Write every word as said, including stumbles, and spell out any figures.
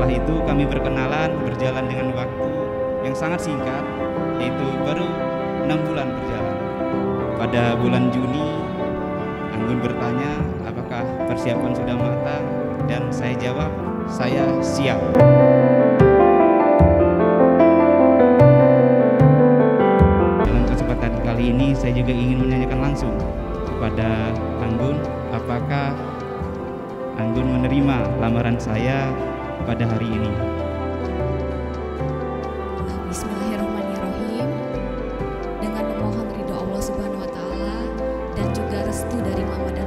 Setelah itu kami berkenalan, berjalan dengan waktu yang sangat singkat, yaitu baru enam bulan berjalan. Pada bulan Juni, Anggun bertanya apakah persiapan sudah matang, dan saya jawab, saya siap. Dalam kesempatan kali ini saya juga ingin menanyakan langsung kepada Anggun, apakah Anggun menerima lamaran saya pada hari ini? Bismillahirrahmanirrahim. Dengan memohon ridho Allah Subhanahu wa taala dan juga restu dari Mama dan